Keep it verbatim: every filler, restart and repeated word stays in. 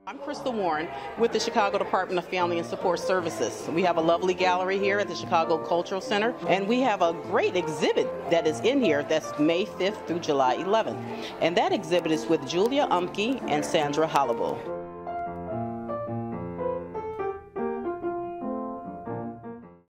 I'm Crystal Warren with the Chicago Department of Family and Support Services. We have a lovely gallery here at the Chicago Cultural Center, and we have a great exhibit that is in here that's May fifth through July eleventh. And that exhibit is with Oehmke and Sandra Holubow.